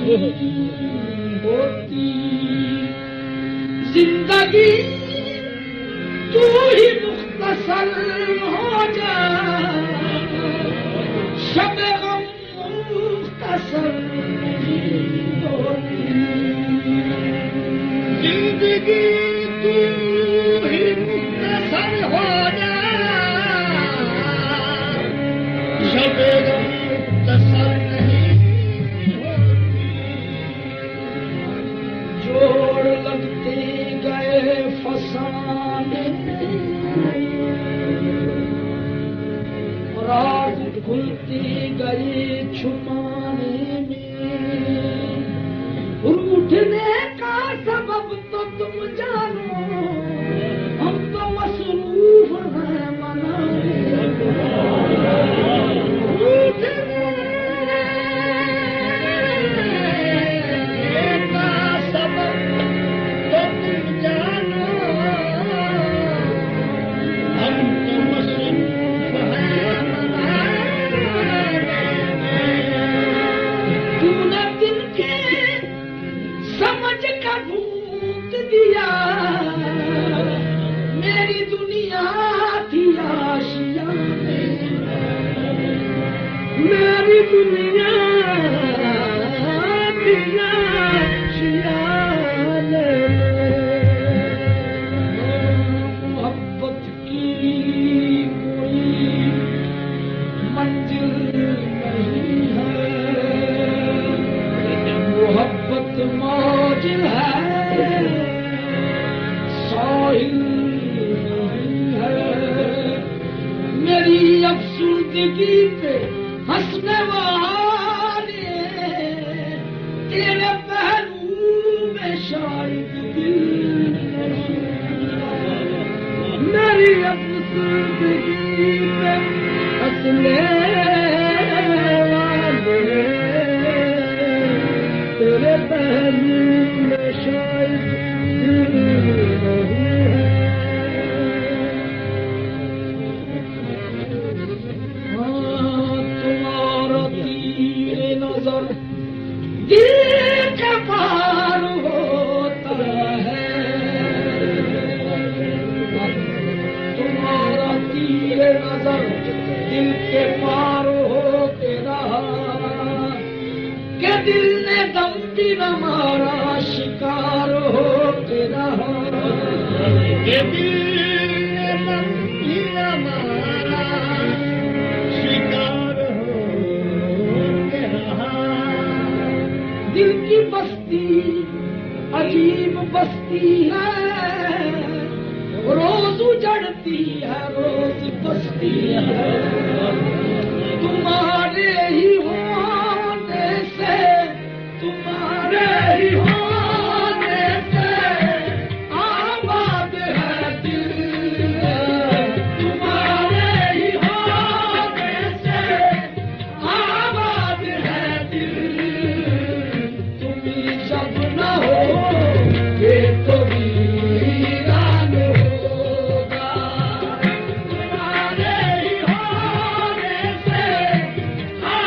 होती जिंदगी तू ही मुख्तसर हो जा, शब गम मुख्तसर नहीं होती। जिंदगी तू ही मुख्तसर हो जा, शब गम मुख्तसर नहीं होती। जोड़ लगते गए फसाने, राज खुलती गई छुपाने में। रूठने का सबब तो तुम जानो, हम तो मसरूफ हैं मनाने। रूठने का सबब तो तुम जानो, हम तो मसरूफ हैं मनाने। तूने दिल के समझ का भूत दिया, मेरी दुनिया थी आशिया में, मेरी दुनिया थी आशिया में। मोहब्बत की कोई मंजिल नहीं है, मोहब्बत मौजिल है, साहिल नहीं है। मेरी अफसुर्दगी पे हंसने वाले तेरे पहलू में शायद दिल नहीं है। मेरी अफसुर्दगी पे हंसने वाले तेरे पहलू में शायद दिल नहीं है। हाँ, तुम्हारा तीर नजर दिल के पार होता है, तुम्हारा तीर नजर दिल के पार होते रहा, के दिल ने दम भी न मारा शिकार होते रहा, के दिल ने दम भी न मारा शिकार होते रहा। दिल की बस्ती अजीब बस्ती है, रोज उजड़ती है रोज बस्ती है। तुम्हारे ही होने से, तुम्हारे ही होने से आबाद है दिल, तुम्हारे ही होने से आबाद है दिल। तुम जब न हो ये तो वीरान होगा, तुम्हारे ही होने से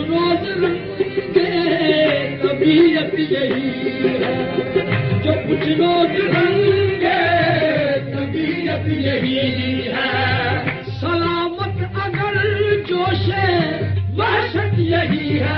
रोज रंगे तबीयत यही है, जो कुछ रोज रंगे तबीयत यही है। सलामत अगर जोशे वहशत यही है,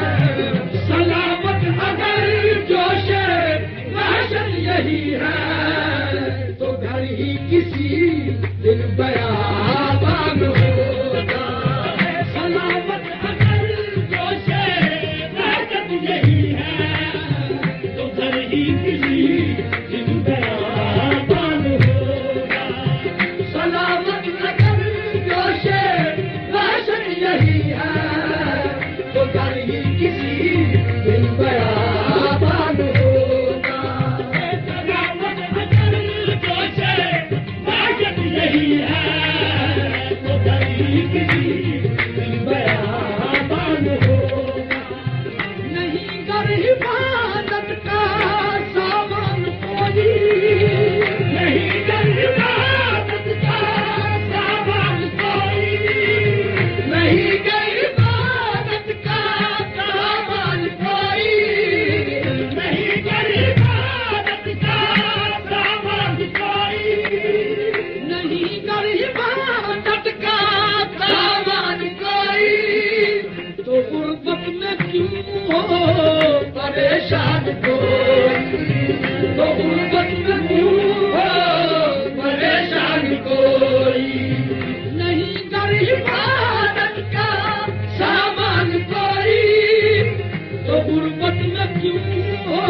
सलामत अगर जोशे वहशत यही है, तो घर ही किसी दिन बयाबान होगा। सलामत अगर जोशे वहशत यही है, तो घर ही किसी दिन बयाबान होगा। सलामत अगर जोशे वहशत यही है, तो घर ही किसी दिन बयाबान होगा। सलामत अगर जोशे वहशत यही है, तो घर ही किसी दिन बयाबान होगा। नहीं कर इबादत का सामान कोई, नहीं कर इबादत का सामान कोई, नहीं कर इबादत का सामान कोई, नहीं कर इबादत का सामान कोई, नहीं कर इबादत का सामान कोई, तो गुर्बत में क्यों हो परेशान कोई, तो गुर्बत में क्यों हो परेशान कोई, नहीं कर इबादत का सामान कोई, तो गुर्बत में क्यों हो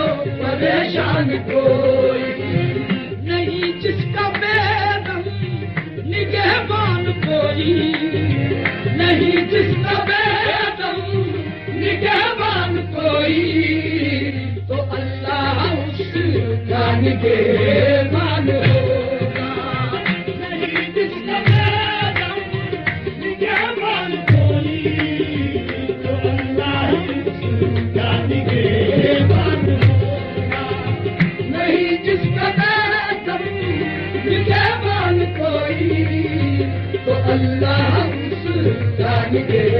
परेशान कोई, नहीं जिसका बेदम निगहबान कोई, नहीं जिसका बेदम निगहबान कोई, तो अल्लाह उसका निगहबान होगा। नहीं जिसका बेदम निगहबान कोई, तो अल्लाह उसका निगहबान होगा। नहीं जिसका बेदम निगहबान कोई, तो अल्लाह उसका निगहबान